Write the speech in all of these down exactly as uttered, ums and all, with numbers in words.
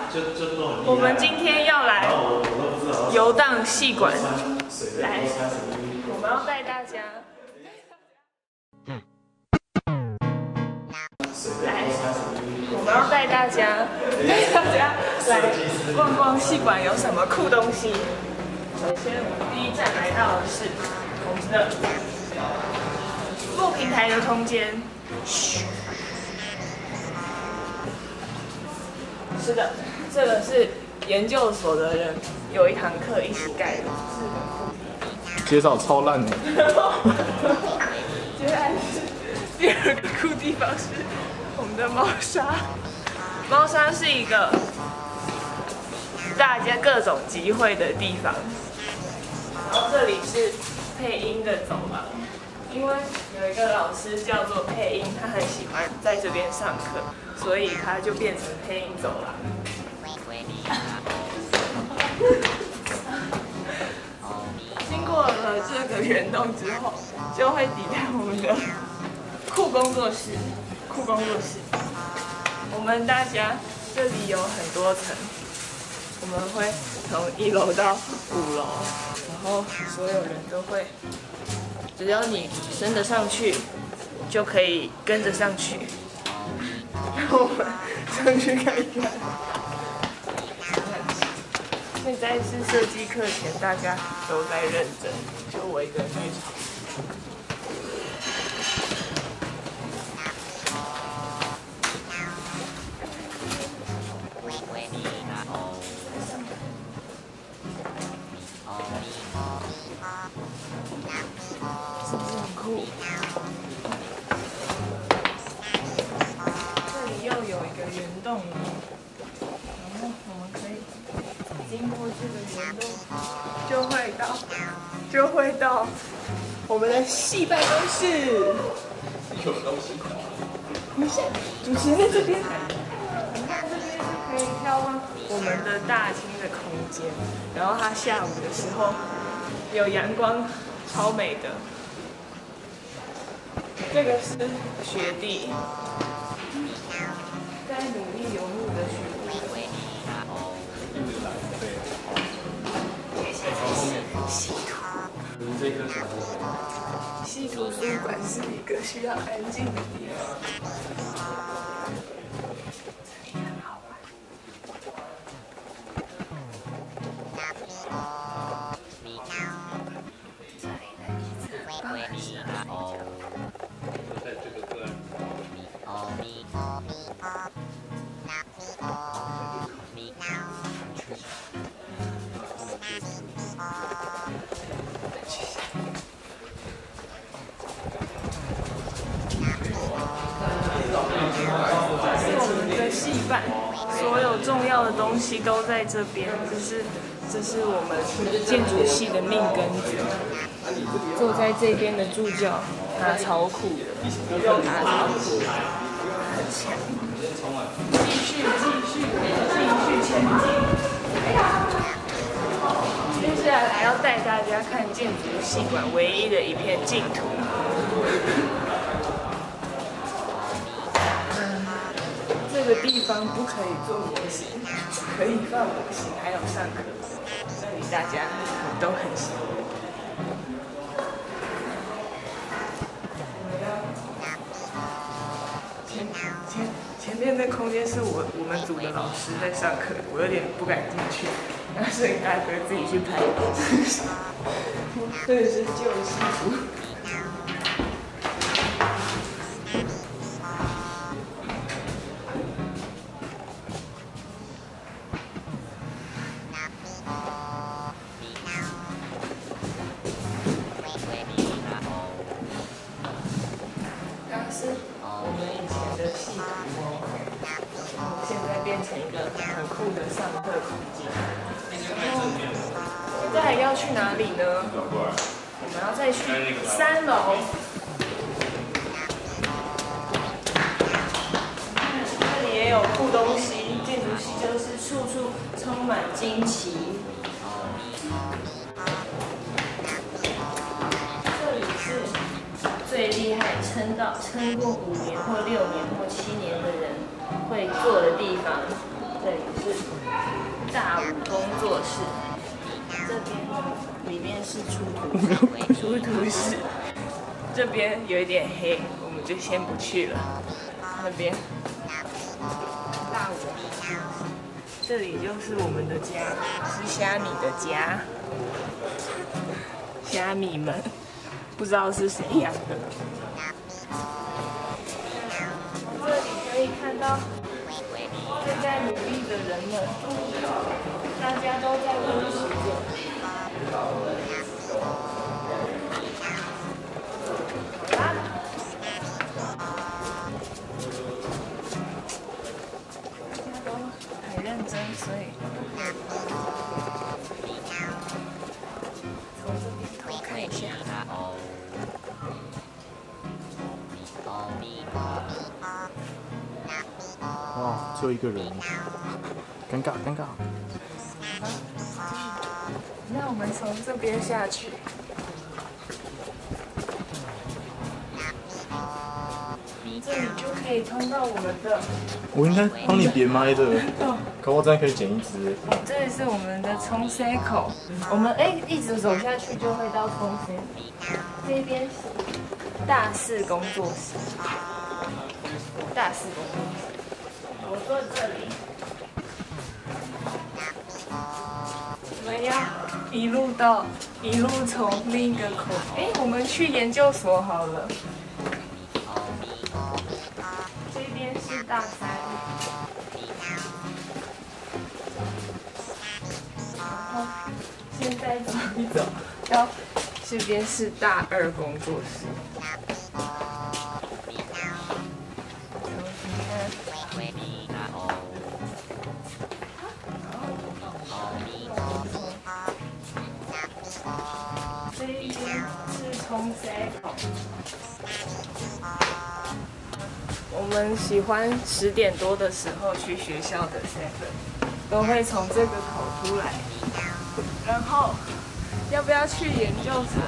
我们今天要来游荡戏馆，来，我们要带大家，来，我们要带大家，带大家来逛逛戏馆有什么酷东西。首先，我们第一站来到的是我们的副平台的空间。是的，这个是研究所的人有一堂课一起盖的，是很酷。 介绍超烂的。 接下来是第二个酷地方是我们的猫砂。猫砂是一个大家各种集会的地方。然后这里是配音的走廊，因为有一个老师叫做配音，他很喜欢在这边上课，所以他就变成配音走廊。经过了这个圆洞之后，就会抵达我们的酷工作室。酷工作室，我们大家这里有很多层，我们会从一楼到五楼，然后所有人都会，只要你升得上去，就可以跟着上去。然后我们上去看一看。现在是设计课前，大家都在认真，就我一个人在吵。是不是很酷？这里又有一个圆洞了，然后我们可以经过这个圆洞，就会到，就会到我们的系办公室。 有东西。 你看，主持人在这边，你看这边是可以眺望我们的大厅的空间，然后它下午的时候有阳光，超美的。这个是学弟，在努力游牧的学弟。系图，系图书馆是一个需要安静的地方。这里很好玩。这里的椅子很适合睡觉。是我们的系办，所有重要的东西都在这边。这是这是我们建筑系的命根子。坐在这边的助教，他超酷的，他超酷，很强。继续继续继续前进。接下来要带大家看建筑系馆唯一的一片净土。这个地方不可以做模型，可以放模型，还有上课，这里大家都很喜欢。前前前面那空间是我我们组的老师在上课，我有点不敢进去，那所以大家可以自己去拍。这个是旧戏服。我们以前的系图哦，然后现在变成一个很酷的上课空间。然后现在要去哪里呢？我们要再去三楼。这里也有酷东西，建筑系就是处处充满惊奇。这里是最厉害，撑到撑过五年或六年或七年的人会坐的地方。 这里是大武工作室，这边呢里面是出图出图室，这边有一点黑，我们就先不去了。那边大武，这里就是我们的家，是虾米的家，虾米们不知道是谁养的。这里可以看到正在努力的人们，大家都在跟时间。好啦，大家都很认真，所以从这边偷看一下。 哇，只有一个人，尴尬尴尬。 那我们从这边下去。这里就可以通到我们的。 我应该帮你别麦的，可我这样可以剪一支。 这里是我们的冲塞口，我们哎一直走下去就会到冲塞。这边是大四工作室，大四工作室。我坐这里。我们要一路到一路从另一个口，哎，我们去研究所好了。这边是大三，然后现在走一走，到这边是大二工作室。这一边是冲塞口。我们喜欢十点多的时候去学校的 seven， 都会从这个口出来。然后，要不要去研究所？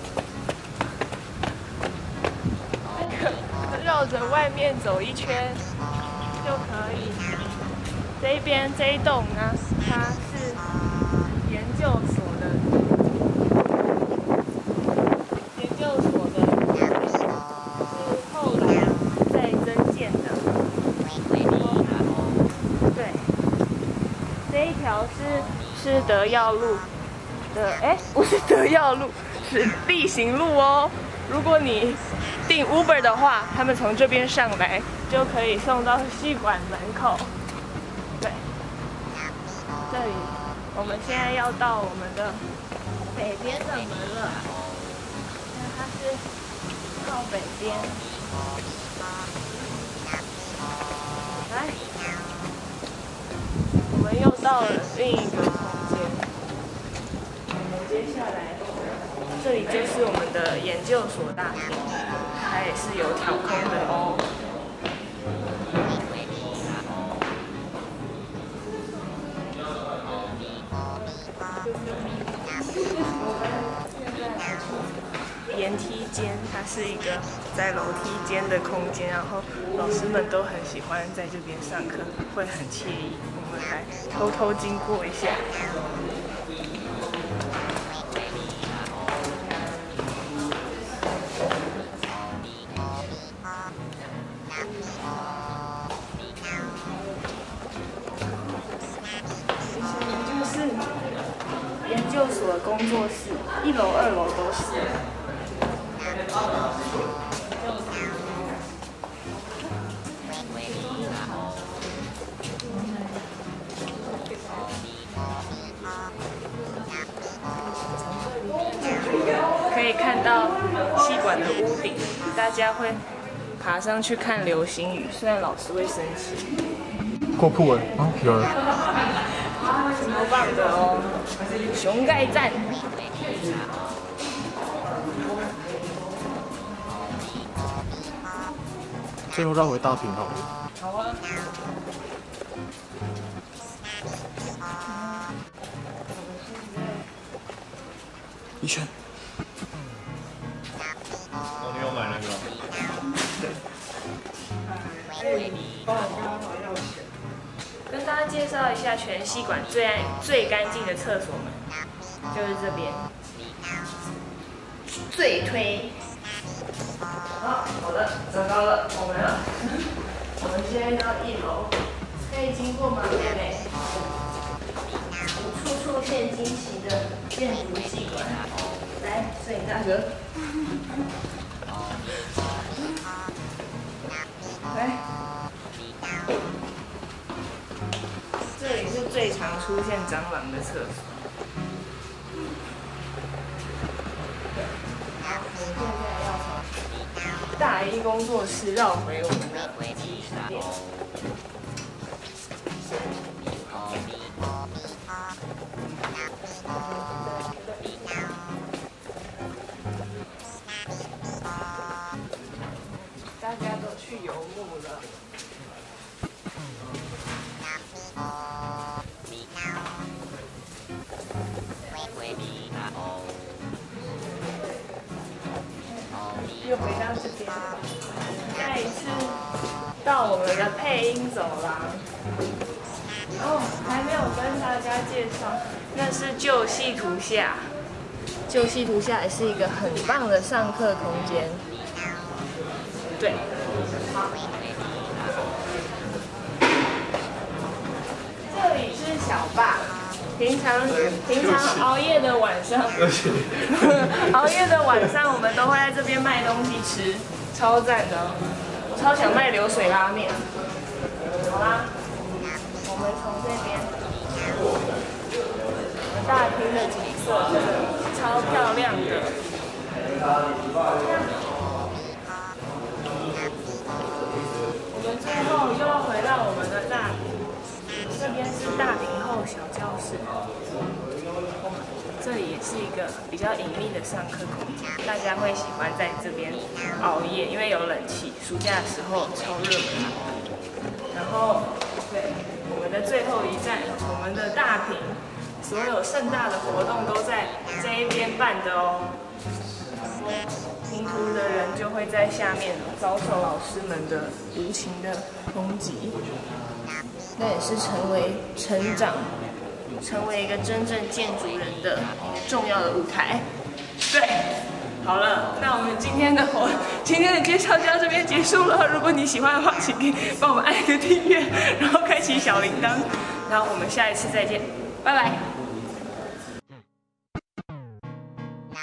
那个绕着外面走一圈就可以。这边这一栋呢，它是研究所的。研究所的是后来再增建的。对，这一条是是德耀路的，哎，不是德耀路，是力行路哦。如果你订 Uber 的话，他们从这边上来就可以送到系馆门口。对，这里我们现在要到我们的北边的门了。它是靠北边，来，我们又到了另一个空间。我们接下来，这里就是我们的研究所大厅，它也是有挑空的哦。岩梯间，它是一个在楼梯间的空间，然后老师们都很喜欢在这边上课，会很惬意。我们来偷偷经过一下。就是研究所工作室，一楼、二楼都是。可以看到系馆的屋顶，大家会爬上去看流星雨，虽然老师会生气。 够酷哎！啊，有人。 超棒的哦，熊盖站。 最后绕回大屏好了。 好啊。 一圈。 哦，你有买那个？ 对。帮我刚好要钱。跟大家家介绍一下全系馆最爱最干净的厕所们，就是这边，最推。好，好的，糟糕了，我们了，我们现在到一楼，可以经过吗，妹妹？处处现惊奇的建筑系馆，来，摄影大哥，来。这里是最常出现蟑螂的厕所。好，我们现在要从大一工作室绕回我们的技术店。大家都去游牧了。又回到这边，再一次到我们的配音走廊。哦，还没有跟大家介绍，那是旧系图下。旧系图下也是一个很棒的上课空间。对，好。这里是小坝。平常平常熬夜的晚上，熬夜的晚上我们都会在这边卖东西吃，超赞的，我超想卖流水拉面。好啦，我们从这边，我们大厅的景色真的超漂亮的。我们最后又要回到我们的大厅。这边是大屏后小教室，这里也是一个比较隐秘的上课空间，大家会喜欢在这边熬夜，因为有冷气，暑假的时候超热门。然后，对，我们的最后一站，我们的大屏，所有盛大的活动都在这一边办的哦。评图的人就会在下面遭受老师们的无情的抨击。那也是成为成长、成为一个真正建筑人的一个重要的舞台。对，好了，那我们今天的活，今天的介绍就到这边结束了。如果你喜欢的话，请帮我们按一个订阅，然后开启小铃铛。然后我们下一次再见，拜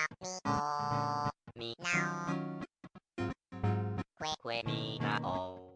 拜。